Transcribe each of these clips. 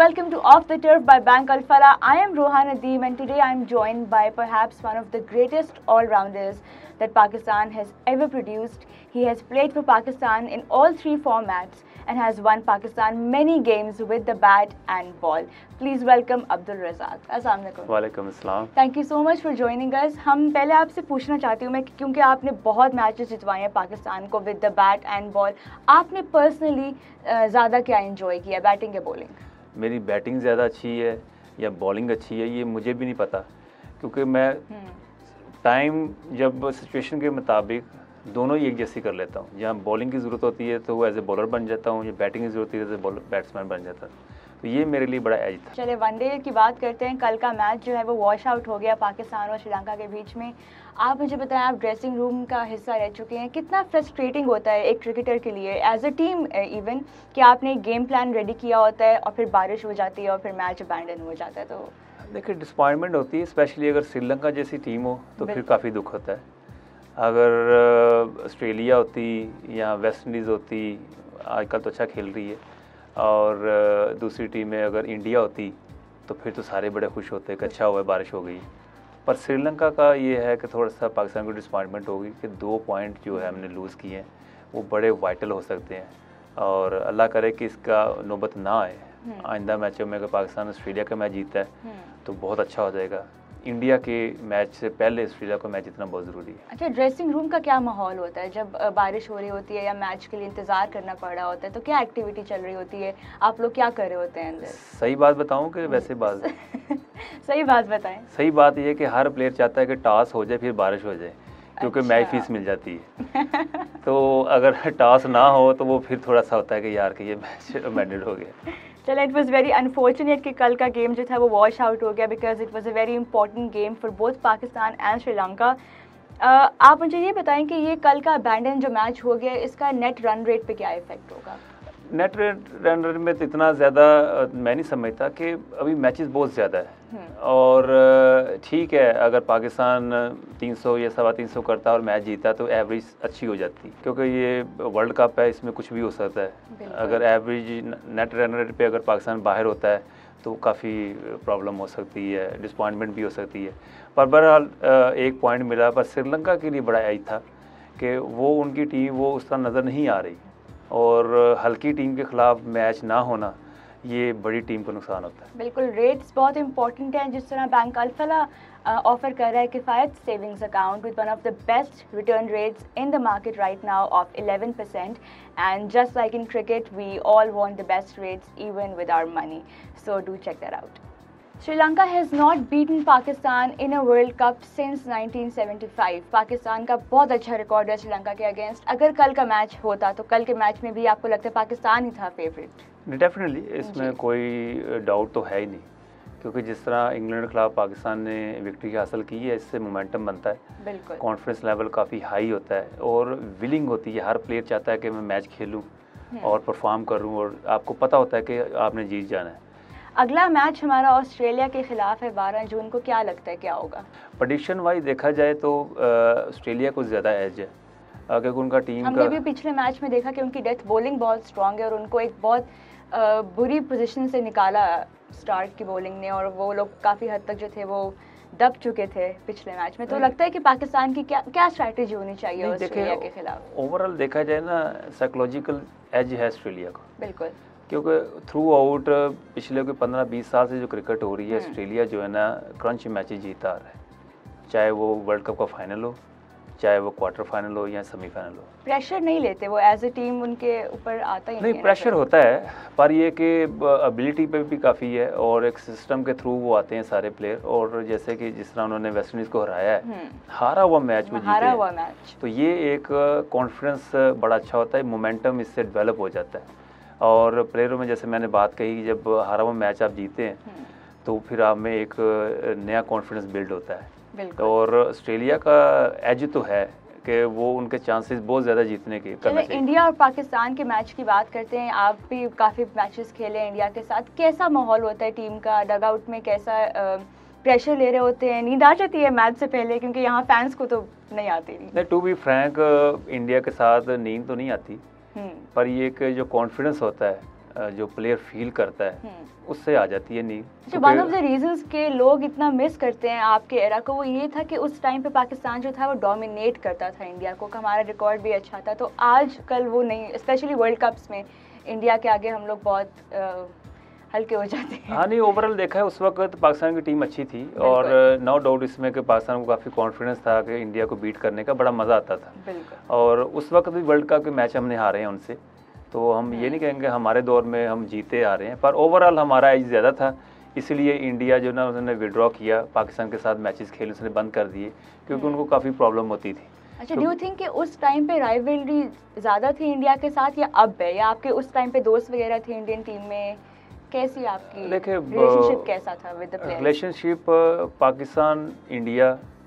welcome to Off the Turf by Bank Alfalah. I am Roha Nadeem and today I am joined by perhaps one of the greatest all-rounders that Pakistan has ever produced. He has played for Pakistan in all three formats and has won Pakistan many games with the bat and ball. Please welcome Abdul Razzaq. Assalamu alaikum. वालेकुम अस्सलाम. Thank you so much for joining us. हम पहले आपसे पूछना चाहती हूँ मैं क्योंकि आपने बहुत मैचेस जितवाए हैं पाकिस्तान को with the bat and ball. आपने पर्सनली ज़्यादा क्या एंजॉय किया, बैटिंग या बॉलिंग? मेरी बैटिंग ज़्यादा अच्छी है या बॉलिंग अच्छी है ये मुझे भी नहीं पता, क्योंकि मैं टाइम जब सिचुएशन के मुताबिक दोनों ही एक जैसी कर लेता हूँ. जहाँ बॉलिंग की ज़रूरत होती है तो वो एज ए बॉलर बन जाता हूँ, या बैटिंग की ज़रूरत होती है एज ए बैट्समैन बन जाता हूँ. तो ये मेरे लिए बड़ा एज था. चले वनडे की बात करते हैं. कल का मैच जो है वो वॉश आउट हो गया पाकिस्तान और श्रीलंका के बीच में. आप मुझे बताएं, आप ड्रेसिंग रूम का हिस्सा रह चुके हैं, कितना फ्रस्ट्रेटिंग होता है एक क्रिकेटर के लिए एज अ टीम इवन कि आपने एक गेम प्लान रेडी किया होता है और फिर बारिश हो जाती है और फिर मैच अबैंडन हो जाता है? तो देखिए डिसअपॉइंटमेंट होती है, स्पेशली अगर श्रीलंका जैसी टीम हो तो फिर काफ़ी दुख होता है. अगर ऑस्ट्रेलिया होती या वेस्ट इंडीज़ होती, आजकल तो अच्छा खेल रही है, और दूसरी टीम में अगर इंडिया होती तो फिर तो सारे बड़े खुश होते कि अच्छा हुआ बारिश हो गई. पर श्रीलंका का ये है कि थोड़ा सा पाकिस्तान को डिसअपॉइंटमेंट होगी कि 2 पॉइंट जो है हमने लूज़ किए हैं वो बड़े वाइटल हो सकते हैं, और अल्लाह करे कि इसका नौबत ना आए. आइंदा मैचों में अगर पाकिस्तान ऑस्ट्रेलिया का मैच जीता है तो बहुत अच्छा हो जाएगा. इंडिया के मैच से पहले ऑस्ट्रेलिया को मैच जीतना बहुत ज़रूरी है. अच्छा, ड्रेसिंग रूम का क्या माहौल होता है जब बारिश हो रही होती है या मैच के लिए इंतज़ार करना पड़ रहा होता है? तो क्या एक्टिविटी चल रही होती है, आप लोग क्या कर रहे होते हैं अंदर? सही बात बताऊं कि वैसे बात सही बात बताएं. सही बात ये है कि हर प्लेयर चाहता है कि टॉस हो जाए फिर बारिश हो जाए, क्योंकि मैच फीस मिल जाती है. तो अगर टॉस ना हो तो वो फिर थोड़ा सा होता है कि यार कि ये मैच अबैंडन हो गया. चलो, इट वाज वेरी अनफॉर्चुनेट कि कल का गेम जो था वो वॉश आउट हो गया because it was a very important game for both Pakistan and Sri Lanka. आप मुझे ये बताएं कि ये कल का अबैंडन जो मैच हो गया इसका नेट रन रेट पे क्या इफेक्ट होगा? नेट रन रेट में तो इतना ज़्यादा मैं नहीं समझता कि अभी मैचेस बहुत ज़्यादा है. और ठीक है, अगर पाकिस्तान 300 या 350 करता और मैच जीता तो एवरेज अच्छी हो जाती, क्योंकि ये वर्ल्ड कप है, इसमें कुछ भी हो सकता है. अगर एवरेज नेट रन रेट पे अगर पाकिस्तान बाहर होता है तो काफ़ी प्रॉब्लम हो सकती है, डिसअपॉइंटमेंट भी हो सकती है. पर बहरहाल 1 पॉइंट मिला. पर श्रीलंका के लिए बड़ा एज था कि वो उनकी टीम वो उस तरह नज़र नहीं आ रही, और हल्की टीम के ख़िलाफ़ मैच ना होना ये बड़ी टीम को नुकसान होता है. बिल्कुल, रेट्स बहुत इंपॉर्टेंट हैं. जिस तरह बैंक अल्फला ऑफर कर रहा है Kifayat savings account with one of the best return rates in the market right now of 11%, and just like in cricket we all want the best rates even with our money, so do check that out. Sri Lanka has not beaten Pakistan in a world cup since 1975. Pakistan का बहुत अच्छा record है श्रीलंका के against. अगर कल का match होता तो कल के मैच में भी आपको लगता है पाकिस्तान ही था फेवरेट? डेफिनेटली, इसमें कोई डाउट तो है ही नहीं, क्योंकि जिस तरह इंग्लैंड के खिलाफ पाकिस्तान ने विक्ट्री हासिल की है इससे मोमेंटम बनता है. बिल्कुल, कॉन्फिडेंस लेवल काफ़ी हाई होता है और विलिंग होती है. हर प्लेयर चाहता है कि मैं मैच खेलूँ और परफॉर्म करूँ, और आपको पता होता है कि आपने जीत जाना है. अगला मैच हमारा ऑस्ट्रेलिया के खिलाफ है 12 जून को. क्या लगता है क्या होगा? प्रेडिक्शन वाइज देखा जाए तो ऑस्ट्रेलिया को ज़्यादा एज है, क्योंकि उनका टीम हमने भी पिछले मैच में देखा कि उनकी डेथ बॉलिंग बहुत स्ट्रांग है और उनको एक बहुत बुरी पोजीशन से निकाला स्टार्ट की बॉलिंग ने, और वो लोग काफ़ी हद तक जो थे वो दब चुके थे पिछले मैच में. तो लगता है कि पाकिस्तान की क्या स्ट्रैटेजी होनी चाहिए ऑस्ट्रेलिया के खिलाफ? ओवरऑल देखा जाए ना, साइकोलॉजिकल एज है ऑस्ट्रेलिया को. बिल्कुल, क्योंकि थ्रू आउट पिछले कोई 15-20 साल से जो क्रिकेट हो रही है, ऑस्ट्रेलिया जो है ना क्रंच मैचेस जीता आ रहा है, चाहे वो वर्ल्ड कप का फाइनल हो, चाहे वो क्वार्टर फाइनल हो या सेमीफाइनल हो. प्रेशर नहीं लेते वो एज ए टीम, उनके ऊपर आता ही नहीं. प्रेशर होता है, पर ये कि एबिलिटी पे भी काफ़ी है और एक सिस्टम के थ्रू वो आते हैं सारे प्लेयर. और जैसे कि जिस तरह उन्होंने वेस्ट इंडीज़ को हराया है, हारा हुआ मैच में हारा हुआ मैच, तो ये एक कॉन्फिडेंस बड़ा अच्छा होता है, मोमेंटम इससे डेवलप हो जाता है. और प्लेयरों में जैसे मैंने बात कही, जब हारा हुआ मैच आप जीते हैं तो फिर आप में एक नया कॉन्फिडेंस बिल्ड होता है. और ऑस्ट्रेलिया का एज तो है कि वो उनके चांसेस बहुत ज़्यादा जीतने के करना चाहिए. इंडिया और पाकिस्तान के मैच की बात करते हैं. आप भी काफ़ी मैचेस खेले इंडिया के साथ. कैसा माहौल होता है टीम का? डग आउट में कैसा प्रेशर ले रहे होते हैं? नींद आ जाती है मैच से पहले? क्योंकि यहाँ फैंस को तो नहीं आती. नहीं, टू बी फ्रैंक, इंडिया के साथ नींद तो नहीं आती, पर ये कि जो कॉन्फिडेंस होता है जो प्लेयर फील करता है उससे आ जाती है नींद। तो वन ऑफ द रीजंस के लोग इतना मिस करते हैं आपके एरा को वो ये था कि उस टाइम पे पाकिस्तान जो था वो डोमिनेट करता था इंडिया को, हमारा रिकॉर्ड भी अच्छा था। तो आज कल वो नहीं, स्पेशली वर्ल्ड कप्स में इंडिया के आगे हम लोग बहुत हल्के हो जाते हैं। हाँ नहीं, ओवरऑल देखा है उस वक्त पाकिस्तान की टीम अच्छी थी और नो डाउट इसमें कि पाकिस्तान को काफ़ी कॉन्फिडेंस था कि इंडिया को बीट करने का बड़ा मज़ा आता था। और उस वक्त भी वर्ल्ड कप के मैच हमने हारे हैं उनसे, तो हम ये नहीं कहेंगे हमारे दौर में हम जीते आ रहे हैं, पर ओवरऑल हमारा एज ज़्यादा था, इसलिए इंडिया जो ना उन्होंने विड्रॉ किया, पाकिस्तान के साथ मैचेस खेलने उसने बंद कर दिए क्योंकि उनको काफ़ी प्रॉब्लम होती थी। अच्छा, डू यू थिंक कि उस टाइम पे राइवलरी ज़्यादा थी इंडिया के साथ या अब है, या आपके उस टाइम पे दोस्त वगैरह थे इंडियन टीम में? कैसी आपकी रिलेशनशिप कैसा था with the players? Relationship Pakistan India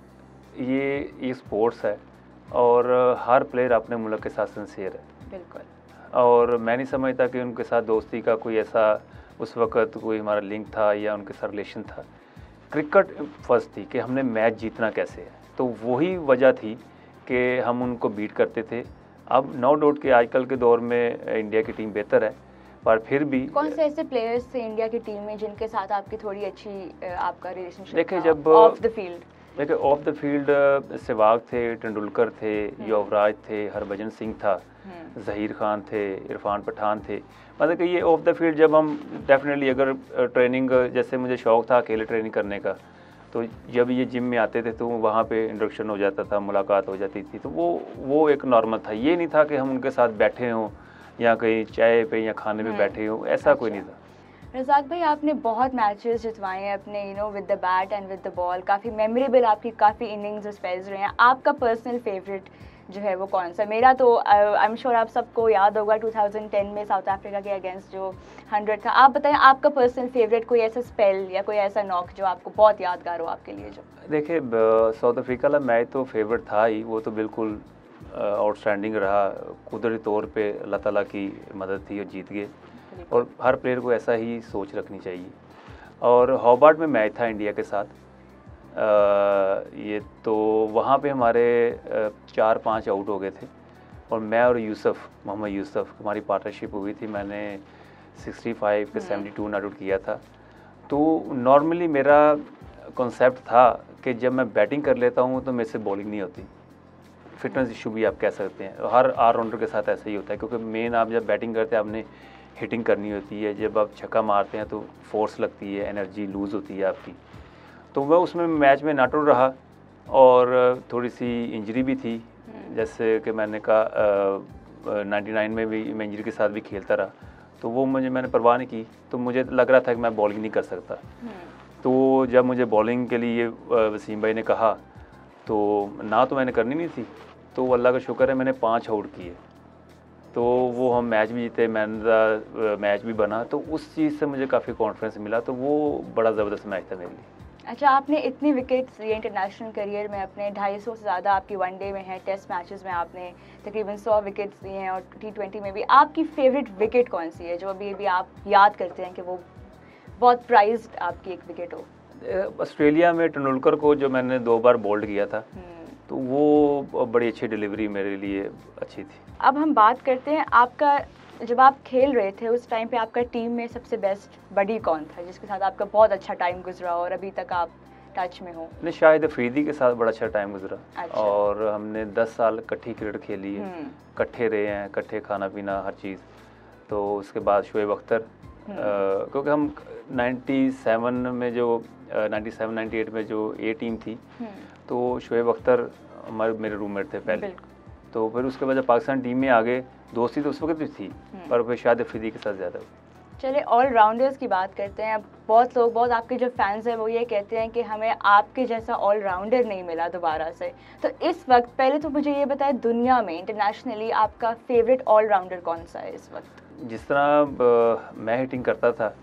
ये स्पोर्ट्स है और हर प्लेयर अपने मुल्क के साथ सिंसियर है। बिल्कुल। और मैं नहीं समझता कि उनके साथ दोस्ती का कोई ऐसा उस वक़्त कोई हमारा लिंक था या उनके साथ रिलेशन था। क्रिकेट फर्स्ट थी कि हमने मैच जीतना कैसे है, तो वही वजह थी कि हम उनको बीट करते थे। अब नो डाउट कि आजकल के दौर में इंडिया की टीम बेहतर है, पर फिर भी कौन से ऐसे प्लेयर्स थे इंडिया की टीम में जिनके साथ आपकी थोड़ी अच्छी आपका रिलेशनशिप देखिए जब ऑफ द फील्ड? देखिए ऑफ द फील्ड सहवाग थे, तेंदुलकर थे, युवराज थे, हरभजन सिंह था, ज़हीर खान थे, इरफान पठान थे। मतलब कि ये ऑफ द फील्ड जब हम डेफिनेटली अगर ट्रेनिंग, जैसे मुझे शौक़ था अकेले ट्रेनिंग करने का, तो जब ये जिम में आते थे तो वहाँ पे इंट्रोडक्शन हो जाता था, मुलाकात हो जाती थी, तो वो एक नॉर्मल था। ये नहीं था कि हम उनके साथ बैठे हों या कहीं चाय पे या खाने पे बैठे हों, ऐसा कोई नहीं था। रज़ाक भाई, आपने बहुत मैचेस जितवाए हैं अपने with the bat and with the ball, काफ़ी मेमोरेबल आपकी काफ़ी इनिंग्स और स्पेल्स रहे हैं। आपका पर्सनल फेवरेट जो है वो कौन सा? मेरा तो आई एम श्योर आप सबको याद होगा 2010 में साउथ अफ्रीका के अगेंस्ट जो 100 था। आप बताएं आपका पर्सनल फेवरेट कोई ऐसा स्पेल या कोई ऐसा नॉक जो आपको बहुत यादगार हो आपके लिए? जो देखिए साउथ अफ्रीका का मैच तो फेवरेट था ही, वो तो बिल्कुल आउटस्टैंडिंग रहा। कुदरती तौर पे अल्लाह ताला की मदद थी और जीत गए, और हर प्लेयर को ऐसा ही सोच रखनी चाहिए। और हॉबार्ट में मैच था इंडिया के साथ, ये तो वहाँ पे हमारे 4-5 आउट हो गए थे और मैं और मोहम्मद यूसुफ हमारी पार्टनरशिप हुई थी। मैंने 65 के 72 नॉट आउट किया था। तो नॉर्मली मेरा कॉन्सेप्ट था कि जब मैं बैटिंग कर लेता हूँ तो मेरे से बॉलिंग नहीं होती। फिटनेस इशू भी आप कह सकते हैं, हर ऑलराउंडर के साथ ऐसा ही होता है, क्योंकि मेन आप जब बैटिंग करते हैं आपने हिटिंग करनी होती है, जब आप छक्का मारते हैं तो फोर्स लगती है, एनर्जी लूज़ होती है आपकी। तो वह उसमें मैच में नॉट आउट रहा और थोड़ी सी इंजरी भी थी, जैसे कि मैंने कहा 99 में भी मैं इंजरी के साथ भी खेलता रहा, तो वो मैंने परवाह नहीं की। तो मुझे लग रहा था कि मैं बॉलिंग नहीं कर सकता। तो जब मुझे बॉलिंग के लिए वसीम भाई ने कहा तो ना तो मैंने करनी नहीं थी, तो अल्लाह का शुक्र है मैंने 5 आउट किए, तो वो हम मैच भी जीते, मैन द मैच भी बना। तो उस चीज़ से मुझे काफ़ी कॉन्फिडेंस मिला, तो वो बड़ा ज़बरदस्त मैच था मेरे लिए। अच्छा, आपने इतनी विकेट्स लिए इंटरनेशनल करियर में अपने, 250 से ज़्यादा आपकी वनडे में है, टेस्ट मैचेस में आपने तकरीबन 100 विकेट्स लिए हैं और T20 में भी। आपकी फेवरेट विकेट कौन सी है जो अभी भी आप याद करते हैं कि वो बहुत प्राइज्ड आपकी एक विकेट हो? ऑस्ट्रेलिया में तेंदुलकर को जो मैंने 2 बार बोल्ड किया था, तो वो बड़ी अच्छी डिलीवरी मेरे लिए अच्छी थी। अब हम बात करते हैं आपका, जब आप खेल रहे थे उस टाइम पे आपका टीम में सबसे बेस्ट बडी कौन था जिसके साथ आपका बहुत अच्छा टाइम गुजरा और अभी तक आप टच में हो? नहीं, शाहिद अफरीदी के साथ बड़ा अच्छा टाइम गुजरा। अच्छा। और हमने 10 साल इकट्ठी क्रिकेट खेली है, इकट्ठे रहे हैं, इकट्ठे खाना पीना हर चीज़। तो उसके बाद शोएब अख्तर, क्योंकि हम 97 में जो 97-98 में जो ए टीम थी, तो शोएब अख्तर मेरे रूममेट थे पहले। तो फिर उसके बाद जब पाकिस्तान टीम में आ गए, दोस्ती तो उस वक्त भी थी, पर फिर शाहिद अफरीदी के साथ ज़्यादा। चलिए ऑलराउंडर्स की बात करते हैं। अब बहुत लोग, बहुत आपके जो फैंस हैं वो ये कहते हैं कि हमें आपके जैसा ऑलराउंडर नहीं मिला दोबारा से। तो इस वक्त पहले तो मुझे ये बताएं, दुनिया में इंटरनेशनली आपका फेवरेट ऑलराउंडर कौन सा है इस वक्त? जिस तरह मैं हिटिंग करता था,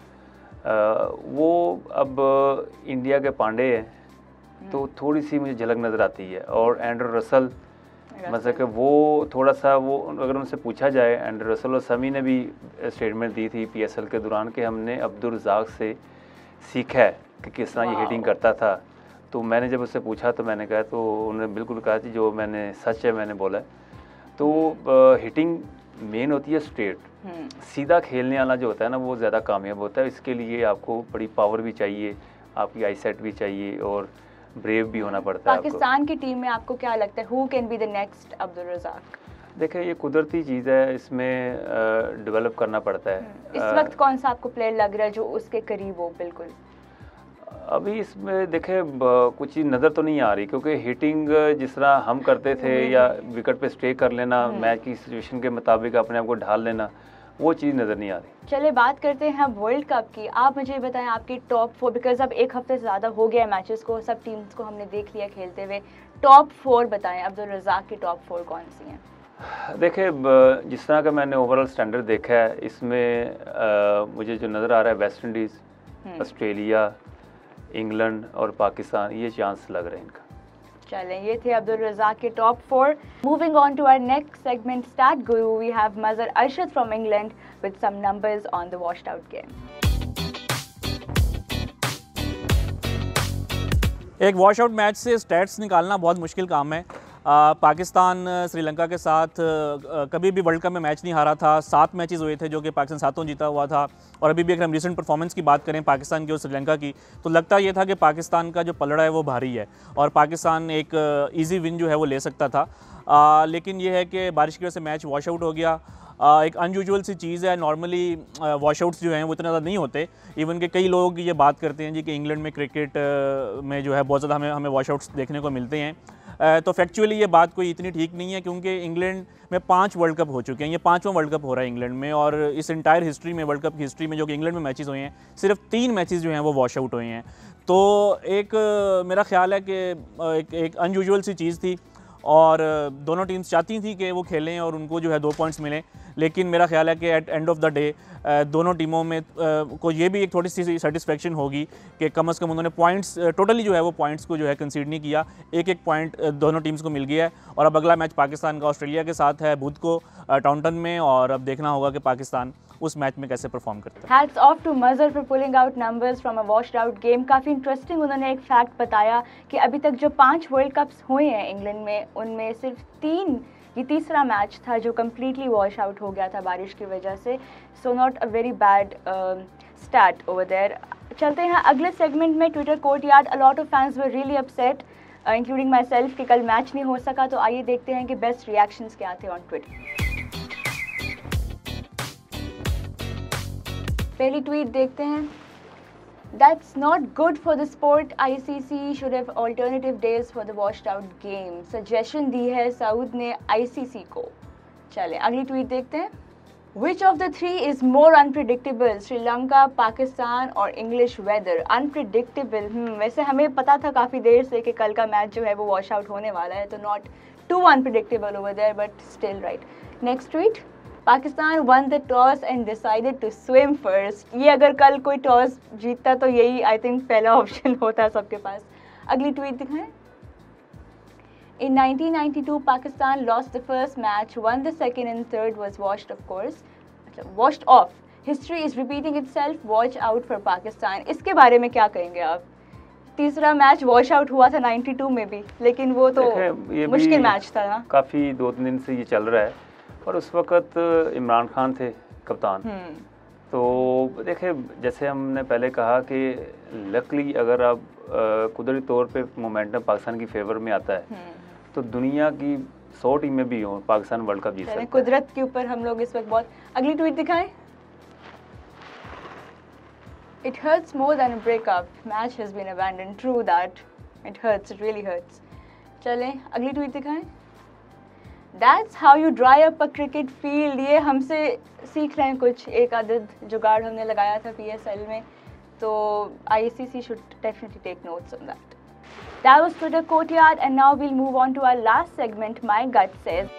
वो अब इंडिया के पांडे हैं, तो थोड़ी सी मुझे झलक नज़र आती है। और एंड्रू रसल, मतलब कि वो थोड़ा सा, वो अगर उनसे पूछा जाए, एंड्रू रसल और समी ने भी स्टेटमेंट दी थी PSL के दौरान कि हमने अब्दुल रज़ाक से सीखा है कि किस तरह ये हिटिंग करता था। तो मैंने जब उससे पूछा तो मैंने कहा, तो उन्होंने बिल्कुल कहा कि जो मैंने सच है मैंने बोला है। तो हिटिंग मेन होती है स्ट्रेट, सीधा खेलने वाला जो होता है ना वो ज़्यादा कामयाब होता है। इसके लिए आपको बड़ी पावर भी चाहिए, आपकी आई सेट भी चाहिए और ब्रेव भी होना पड़ता है। पाकिस्तान की टीम में आपको क्या लगता है, who can be the next Abdul Razzaq? देखिए ये कुदरती चीज़ है, इसमें डेवलप करना पड़ता है। इस वक्त कौन सा आपको प्लेयर लग रहा है जो उसके करीब हो? बिल्कुल अभी इसमें देखे कुछ चीज़ नज़र तो नहीं आ रही, क्योंकि हिटिंग जिस तरह हम करते थे या विकेट पे स्टे कर लेना, मैच की सिचुएशन के मुताबिक अपने आप को ढाल लेना, वो चीज़ नज़र नहीं आ रही। चले बात करते हैं वर्ल्ड कप की। आप मुझे बताएं आपकी टॉप 4, बिकॉज अब एक हफ्ते से ज़्यादा हो गया है मैचेस को, सब टीम्स को हमने देख लिया खेलते हुए। टॉप 4 बताएं, अब्दुल रज़ाक की टॉप 4 कौन सी हैं? देखिए जिस तरह का मैंने ओवरऑल स्टैंडर्ड देखा है, इसमें मुझे जो नज़र आ रहा है वेस्ट इंडीज़, ऑस्ट्रेलिया, इंग्लैंड और पाकिस्तान, ये चांस लग रहे हैं इनका। चलें, ये थे अब्दुल रज़ाक के top 4। Moving on to our next segment, start guru, we have Mazhar Arshad from England with some numbers on the washed out game. एक वॉश आउट मैच से स्टैट्स निकालना बहुत मुश्किल काम है। पाकिस्तान श्रीलंका के साथ कभी भी वर्ल्ड कप में मैच नहीं हारा था। 7 मैचेस हुए थे जो कि पाकिस्तान 7 जीता हुआ था। और अभी भी अगर हम रिसेंट परफॉर्मेंस की बात करें पाकिस्तान की और श्रीलंका की, तो लगता ये था कि पाकिस्तान का जो पलड़ा है वो भारी है और पाकिस्तान एक ईजी विन जो है वो ले सकता था। लेकिन ये है कि बारिश की वजह से मैच वॉश आउट हो गया। एक अनयूजुअल सी चीज़ है, नॉर्मली वॉश आउट्स जो हैं वो इतना ज़्यादा नहीं होते। इवन के कई लोग ये बात करते हैं जी कि इंग्लैंड में क्रिकेट में जो है बहुत ज़्यादा हमें वॉश आउट्स देखने को मिलते हैं। तो फैक्चुअली ये बात कोई इतनी ठीक नहीं है, क्योंकि इंग्लैंड में 5 वर्ल्ड कप हो चुके हैं। ये 5वां वर्ल्ड कप हो रहा है इंग्लैंड में, और इस इंटायर हिस्ट्री में, वर्ल्ड कप की हिस्ट्री में जो कि इंग्लैंड में मैचेस हुए हैं, सिर्फ 3 मैचेस जो हैं वो वॉश आउट हुए हैं। तो एक मेरा ख्याल है कि एक अनयूजुअल सी चीज़ थी और दोनों टीम्स चाहती थी कि वो खेलें और उनको जो है 2 पॉइंट्स मिलें। लेकिन मेरा ख्याल है कि at end of the day दोनों टीमों में को ये भी एक थोड़ी सी सेटिस्फेक्शन होगी कि कम से कम उन्होंने पॉइंट्स टोटली जो है वो पॉइंट्स को जो है कंसीड नहीं किया। एक पॉइंट दोनों टीम्स को मिल गया है। और अब अगला मैच पाकिस्तान का ऑस्ट्रेलिया के साथ है बुध को टाउनटन में, और अब देखना होगा कि पाकिस्तान उस मैच में कैसे परफॉर्म करता है। Hats off to Mazhar for pulling out numbers from a washed out game. काफ़ी इंटरेस्टिंग उन्होंने एक फैक्ट बताया कि अभी तक जो 5 वर्ल्ड कप्स हुए हैं इंग्लैंड में, उनमें सिर्फ 3, ये तीसरा मैच था जो कम्प्लीटली वॉश आउट हो गया था बारिश की वजह से। So not a very bad start over there. चलते हैं अगले सेगमेंट में। Twitter courtyard, a lot of fans were really upset including myself कि कल मैच नहीं हो सका। तो आइए देखते हैं कि बेस्ट रिएक्शंस क्या थे ऑन ट्विटर। पहली ट्वीट देखते हैं। That's not good for the sport. ICC should have alternative days for the washed out game. Suggestion दी है सऊद ने ICC को। चले अगली ट्वीट देखते हैं। Which of the 3 is more unpredictable? Sri Lanka, Pakistan और इंग्लिश वेदर। अनप्रिडिक्टेबल, वैसे हमें पता था काफ़ी देर से कि कल का मैच जो है वो वॉश आउट होने वाला है, तो not too unpredictable over there but still right. Next tweet. Pakistan won the toss and decided to swim first. ये अगर कल कोई टॉस जीतता तो यही आई थिंक पहला ऑप्शन होता सबके पास। अगली ट्वीट दिखाएं। In 1992 Pakistan lost the first match, won the second and third was washed of course, washed off. History is repeating itself, watch out for Pakistan. इसके बारे में क्या कहेंगे आप? तीसरा मैच वॉश आउट हुआ था 92 में भी, लेकिन वो तो मुश्किल मैच था ना। काफ़ी 2-3 दिन से ये चल रहा है और उस वक़्त इमरान खान थे कप्तान। तो देखिए जैसे हमने पहले कहा कि लकली अगर आप कुदरती तौर पे मोमेंटम पाकिस्तान की फेवर में आता है तो दुनिया की 100 टीमें भी हों पाकिस्तान वर्ल्ड कप जीत सकता है। कुदरत के ऊपर हम लोग इस वक्त बहुत। अगली ट्वीट दिखाएं। It hurts more than a breakup. Match has been abandoned. True that. It hurts. It really hurts. चलें अगली ट्वीट दिखाएं। That's how you dry up a cricket field. ये हमसे सीख रहे हैं कुछ, एक आदत जुगाड़ हमने लगाया था PSL में, तो ICC should definitely take notes on that. That was Twitter Courtyard and now we'll move on to our last segment, My Gut Says.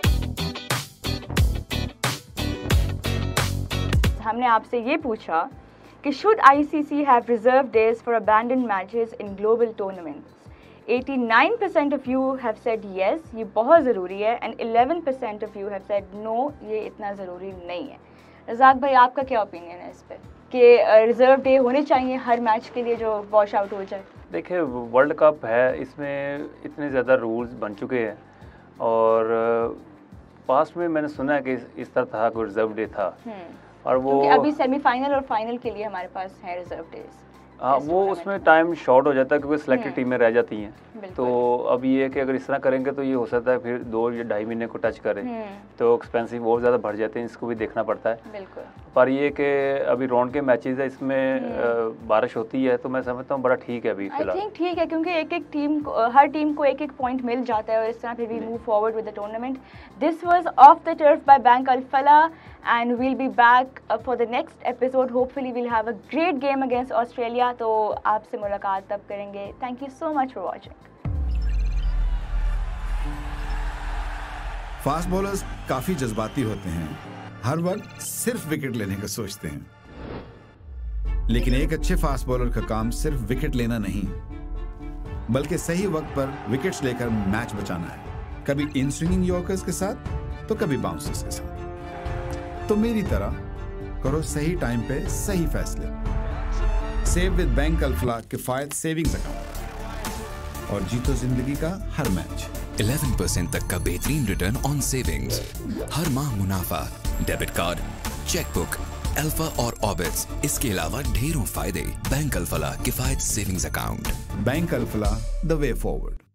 हमने आपसे ये पूछा कि should ICC have reserved days for abandoned matches in global tournaments? 89% of you have said yes, ये बहुत ज़रूरी है, and 11% of you have said no, ये इतना ज़रूरी नहीं है। रज़ाक भाई आपका क्या ओपिनियन है इस पर कि रिज़र्व डे होने चाहिए हर मैच के लिए जो वॉश आउट हो जाए? देखिए वर्ल्ड कप है, इसमें इतने ज़्यादा रूल्स बन चुके हैं और पास्ट में मैंने सुना है कि इस तरह था, कोई रिजर्व डे था और वो अभी सेमीफाइनल और फाइनल के लिए हमारे पास है रिजर्व डेज। हाँ, वो उसमें टाइम शॉर्ट हो जाता है क्योंकि सिलेक्टेड टीमें रह जाती हैं। तो अब ये है कि अगर इस तरह करेंगे तो ये हो सकता है फिर 2 या 2.5 महीने को टच करें तो एक्सपेंसिव बहुत ज़्यादा बढ़ जाते हैं, इसको भी देखना पड़ता है। बिल्कुल। पर ये कि अभी राउंड के मैचेस है, इसमें बारिश होती है तो मैं समझता हूँ बड़ा ठीक है अभी फिलहाल। आई थिंक ठीक है क्योंकि हर टीम को एक पॉइंट मिल जाता है और इस तरह फिर we move forward with the tournament. This was off the turf by bank Alfalah and we'll be back for the next episode. Hopefully we'll have a great game against Australia. तो आपसे मुलाकात तब करेंगे. Thank you so much for watching. Fast bowlers काफी जज्बाती होते हैं, हर वक्त सिर्फ विकेट लेने का सोचते हैं, लेकिन एक अच्छे फास्ट बॉलर का काम सिर्फ विकेट लेना नहीं बल्कि सही वक्त पर विकेट्स लेकर मैच बचाना है, कभी इन स्विंगिंग यॉर्कर्स के साथ तो कभी बाउंसर्स के साथ। तो मेरी तरह करो सही टाइम पे सही फैसले। Save with bank Alfalah Kifayat savings account और जीतो जिंदगी का हर मैच। 11% तक का बेहतरीन रिटर्न ऑन सेविंग्स, हर माह मुनाफा, डेबिट कार्ड, चेकबुक, अल्फा और ऑर्बिट्स, इसके अलावा ढेरों फायदे। Bank Alfalah Kifayat savings account. Bank Alfalah, the way forward.